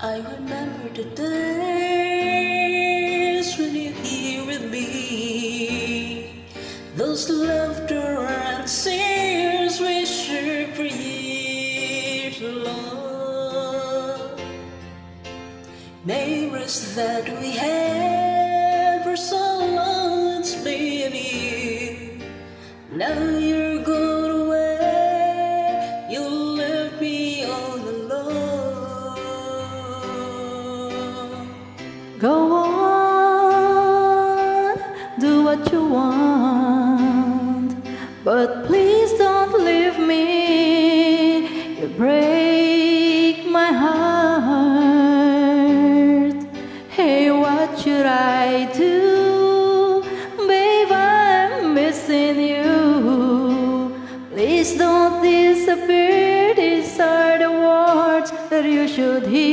I remember the days when you're here with me. Those laughter and tears we shared for years, love. Memories that we had for so long, it's me and you. Now you're gone away, you left me all alone. Go on, do what you want, but please don't leave me. You break my heart. Hey, what should I do? Babe, I'm missing you. Please don't disappear. These are the words that you should hear.